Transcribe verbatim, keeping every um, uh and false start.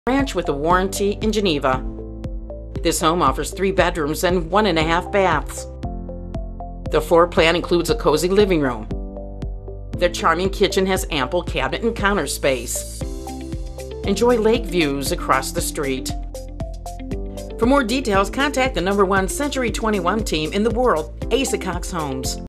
Ranch with a warranty in Geneva. This home offers three bedrooms and one and a half baths. The floor plan includes a cozy living room. Their charming kitchen has ample cabinet and counter space. Enjoy lake views across the street. For more details, contact the number one Century twenty-one team in the world, Asa Cox Homes.